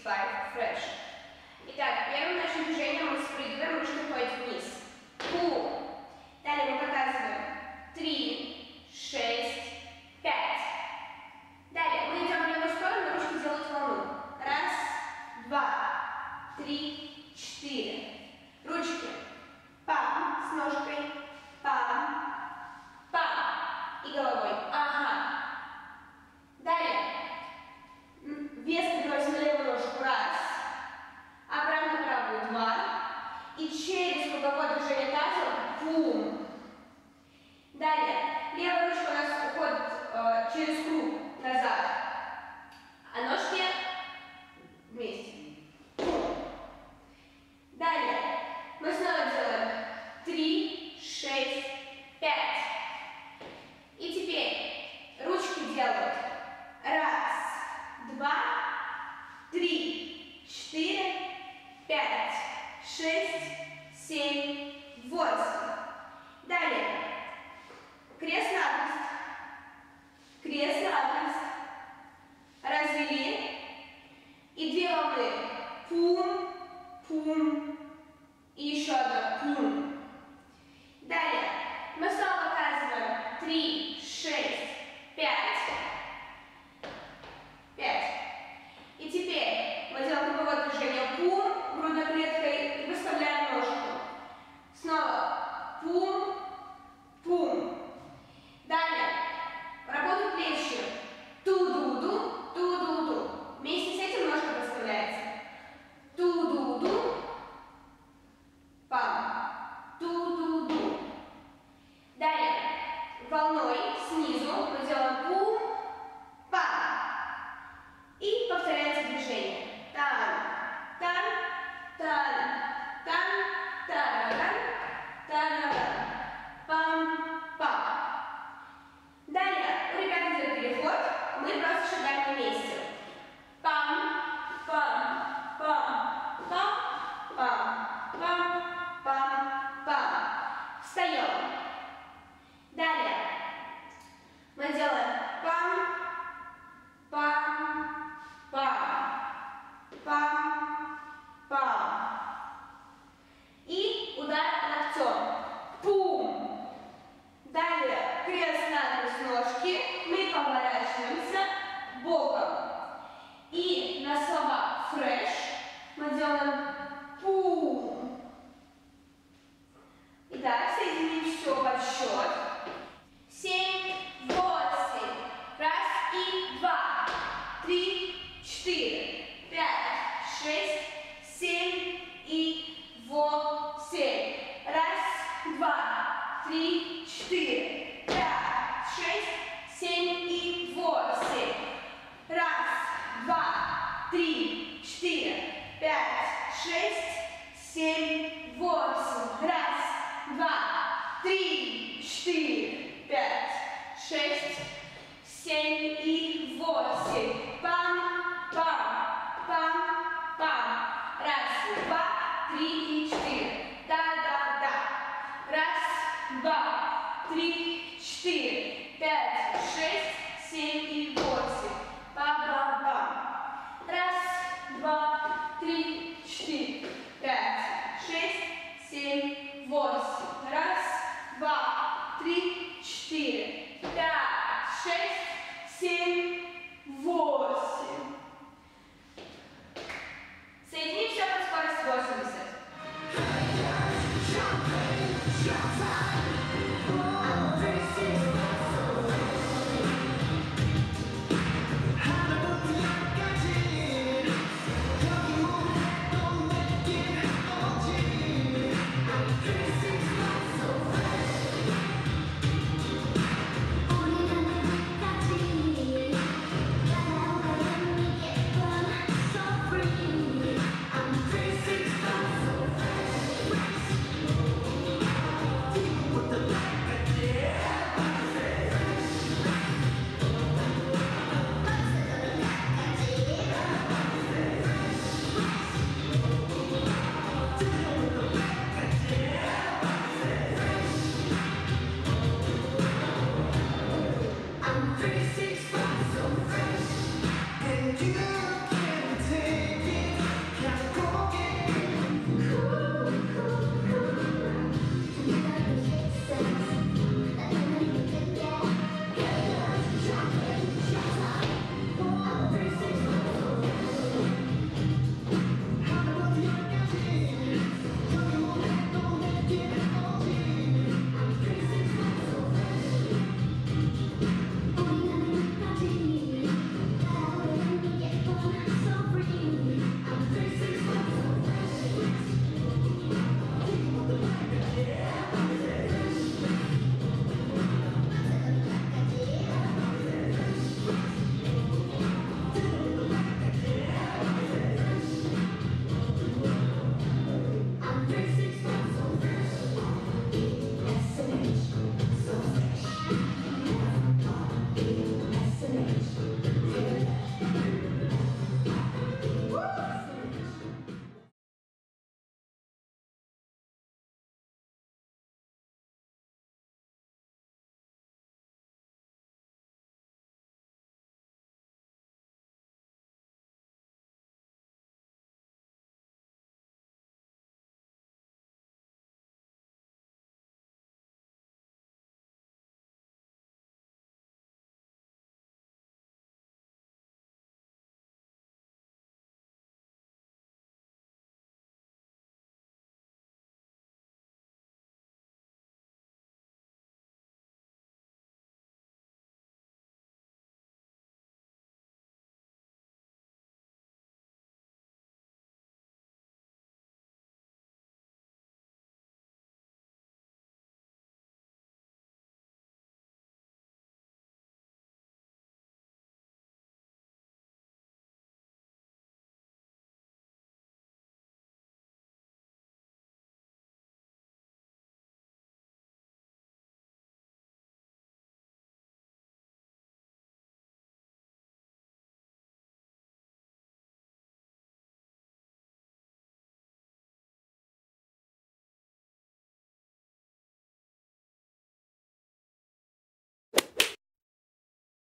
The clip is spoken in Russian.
5, fresh. Итак, первым нашим движением мы спрыгиваем, ручка ходит вниз. Pull. Далее мы показываем 3, 6, 5. Далее мы идем в левую сторону, ручки делают волну. Раз, два, 3, 4. Ручки. Пам с ножкой. Пам. Пам. И головой. Ага. Далее. Вес переносим на левую ножку. Раз. Обратно на правую. Два. И через круговое движение тазом. Пум. Далее. Левая ручка у нас уходит через круг назад. А ножки вместе. Далее. Мы снова делаем 3, 6, 5. И теперь ручки делают. Раз, два, 3, 4, 5, 6, 7, 8. Далее. Крест-накрест. Крест-накрест. Развели. И две волны. Пум, пум. И еще одна. Пум. Далее. Мы снова показываем 3, 6, 5. 5. И теперь мы делаем круговое движение. Пум грудной клеткой и выставляем ножку. Снова. Пум, пум. Далее. Работают плечи. Ту-ду-ду, ту-ду-ду. Вместе с этим ножка подставляется. Ту-ду-ду. Пам. Ту-ду-ду. Далее. Волной снизу мы делаем пум, пам. И повторяется движение. Тан, тан, тан, тан, тараран, тараран. Пам, пам. Далее, у ребят идет переход, мы просто шагаем вместе. Пам, пам, пам, пам, пам, пам, пам, пам. Встаем. Далее, мы делаем пам, пам, пам, пам, пам. И удар локтем. Пум. Далее крест-накрест ножки. Мы поворачиваемся боком. И на слова фреш мы делаем пум. Итак, соединим все под счет. 7, 8. Раз и два. 3, 4.